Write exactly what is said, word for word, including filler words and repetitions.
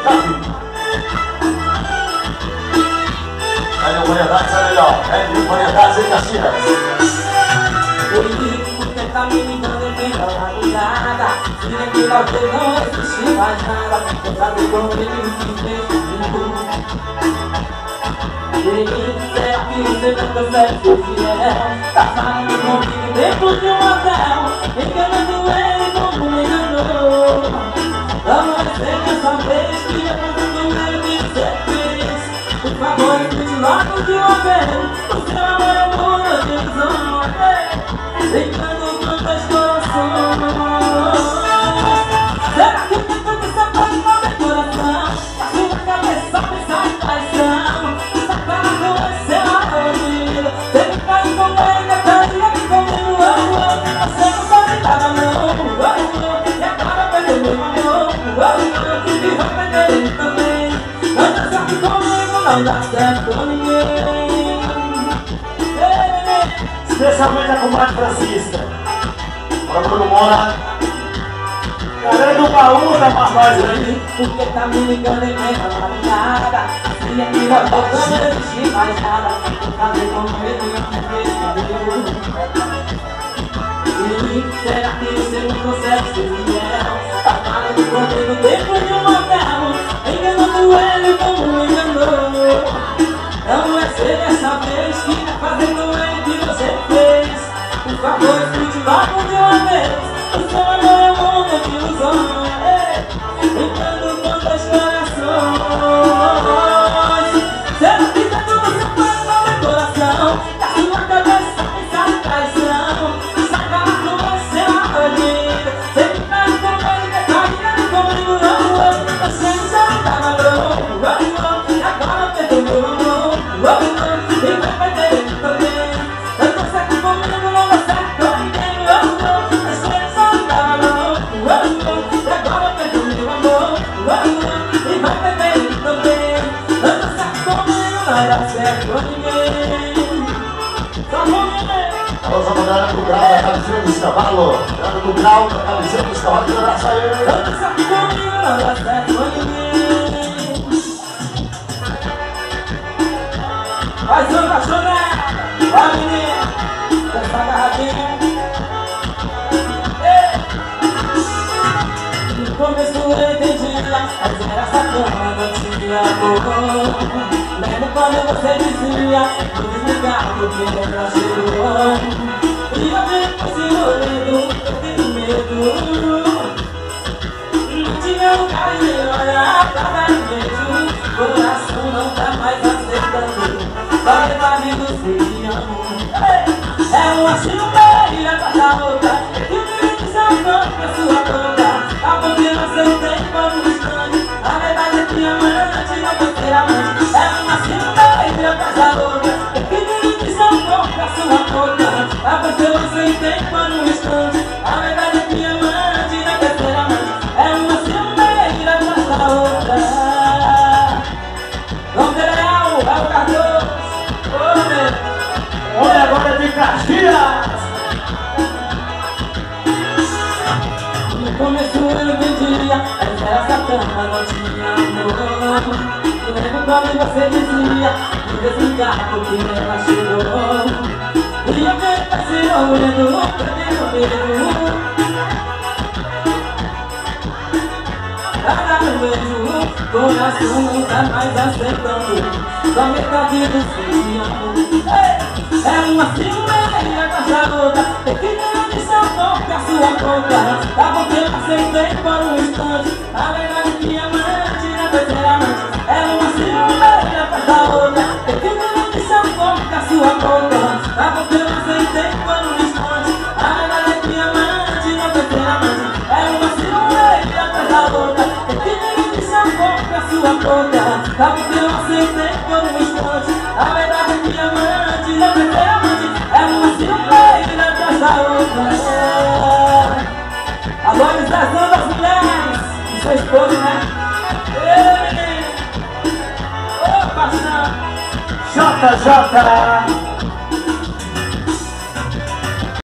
Aí o variedade sai melhor. É de variedades em Caxias. Você tá me ligando em melhor madrugada. Se nem que lá você não existe mais nada. Vou saber como ele me fez comigo. Será que você não consegue ser fiel? Tá falando comigo dentro de um hotel, enganando ele como me enganou. Não vai ser dessa vez que eu consigo ele me ser feliz. Por favor, escute logo de uma vez. O seu amor é muda de visão, brincando com dois corações. Será que o tempo que você pode no meu coração? Na sua cabeça pensar em traição. Essa cara não vai ser a vida. Você me cai com ele, caía comigo. Você não sabe nada não. E agora perdeu meu amor. E vai perder ele também. Não dá certo comigo, não dá certo com ninguém. Especialmente a comadre Francisca. Bora, Bruno Moura. Galera do baú da Marvaz aí. Porque tá me ligando em meia madrugada. Se aqui na boca não existe mais nada. Vou fazer com medo e me fez. E será que você não consegue ser fiel? Tá falando comigo dentro de um hotel, enganando ele como me enganou. Não vai ser dessa vez que vai fazer com ele que você fez. Por favor, escute logo de uma vez. O seu amor é um mundo de ilusão, brincando com dois corações. Será que dentro do seu coração é coração? Da sua cabeça pensar em traição. Essa cara não vai ser uma bandida. Você fica com ele, que carinha comigo não. Você não sabe nada não. E agora perdeu meu amor. E vai perder ele também. Eu tô certo comigo, não dá certo com ninguém. Você não sabe nada não. E agora perdeu meu amor. E vai perder ele também. Eu tô certo comigo, não dá certo com ninguém. Só comigo. Alô, essa galera do grau da camisinha dos cavalos. Galera do grau da camisinha dos cavalos. Que abraço aí. Eu tô certo comigo, não dá certo com ninguém. Faz uma apaixonada, vai menina, dança agarradinha. No começo eu entendia, mas era sacana, não tinha amor. Lembro quando você dizia, vou desligar porque não chegou. E eu depois se olhando, eu tenho medo. Não tinha lugar de olhar pra dar um beijo. Coração não tá mais aceitando. Só levar amigos sem amor. É uma cilumeira atrás da outra. Que me diz a mão pra sua boca. A boca eu aceitei por um instante. A verdade é que amante não vai ser amante. É uma cilumeira atrás da outra. Que me diz a mão pra sua boca. A boca eu aceitei por um instante. A verdade é que amante não vai ser amante. É uma cilumeira atrás da outra. Vamos ver real, é o Cardoso. Olha agora de Caxias. No começo eu entendia, mas era sacana, não tinha amor. Eu lembro quando você dizia, me desligar porque ela chegou. E eu me passei olhando, perdendo medo. Cada um beijo, coração não tá mais aceitando. Só metade do seu amor. É uma cilumeira atrás da outra. Tem que ganhar de seu corpo a sua boca. Tá bom que eu aceitei por um instante. A verdade é que amante não vai ser amante. É uma cilumeira atrás da outra. Tem que ganhar de seu corpo a sua boca. Tá bom que eu aceitei por um instante. A verdade é que amante não vai ser amante. É uma cilumeira atrás da outra. Tem que ganhar de seu corpo a sua boca. Tá bom que eu aceitei por um instante. A verdade é que amante não vai ser amante. É uma cilumeira atrás da outra. A valorização das mulheres e seu esposo, né? Ei, menino! Ô, paixão! J J